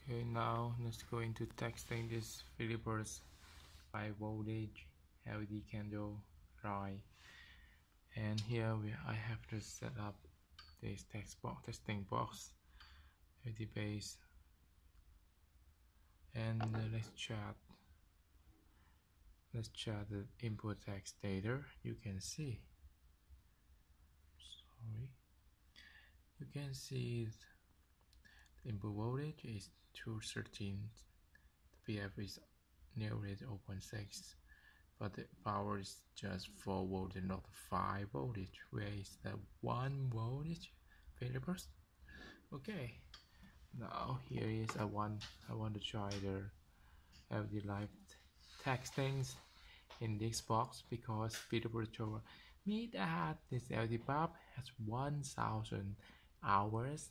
Okay, now let's go into testing this Philips 5 voltage LED candle light. And here I have to set up this testing box LED base, and let's chart the input text data. You can see the input voltage is 213, the PF is nearly 0.6, but the power is just 4 volts and not 5 voltage. Where is the 1 voltage Philips? Okay, now here is I want to try the LED light textings in this box, because Philips told me that this LED bulb has 1000 hours.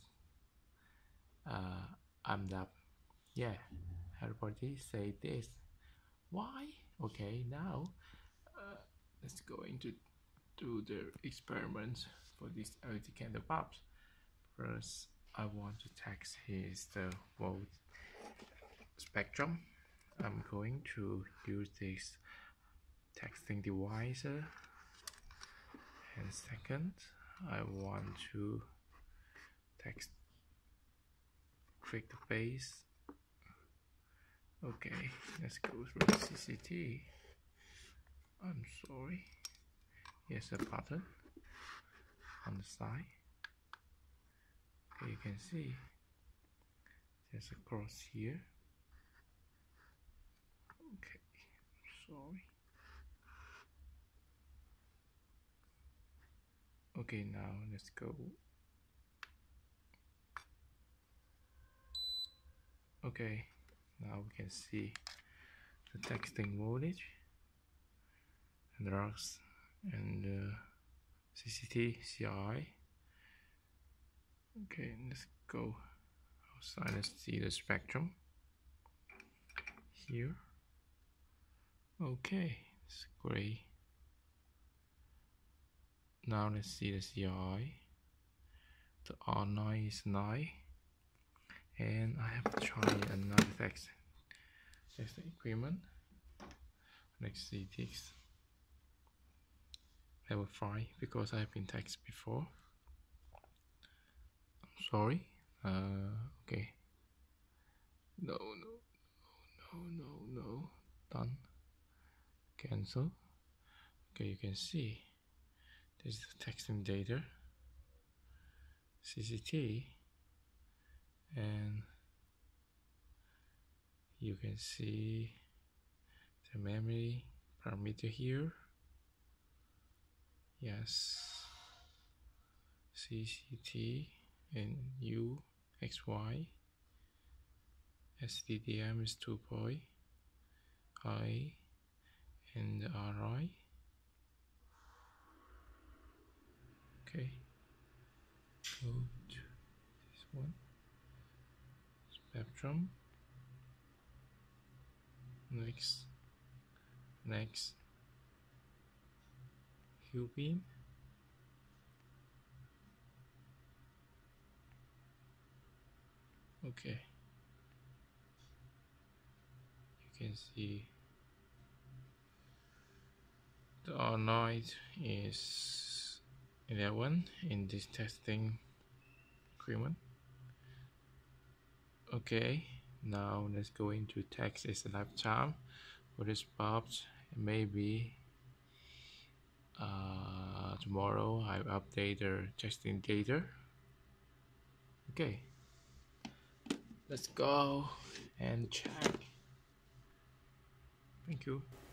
I'm the everybody say this. Why? Okay, now let's go into do the experiments for this LED candle bulbs. First, I want to test the volt spectrum. I'm going to use this texting device, and second, I want to click the base. Okay, let's go through the CCT. I'm sorry. Here's a button on the side. Okay, you can see there's a cross here. Okay, sorry. Okay, now let's go. Okay, now we can see the texting voltage and drugs and CCT CI. Okay, let's go outside. Let's see the spectrum here. Okay, it's gray. Now let's see the CI. The R9 is 9, and I have to try another text equipment. Let's see this level 5, because I have been text before. I'm sorry. Okay. No. Done. Cancel. Okay, you can see this is the texting data, CCT, and you can see the memory parameter here. Yes, CCT and UXY. SDDM is 2 point. I and RI. Okay, go to this one. Spectrum. Next. Hue beam. Okay, you can see the R9 is 11 in this testing equipment. Okay, now let's go into text its lifetime for this bulbs. Maybe tomorrow I update the testing data. Okay, let's go and check. Thank you.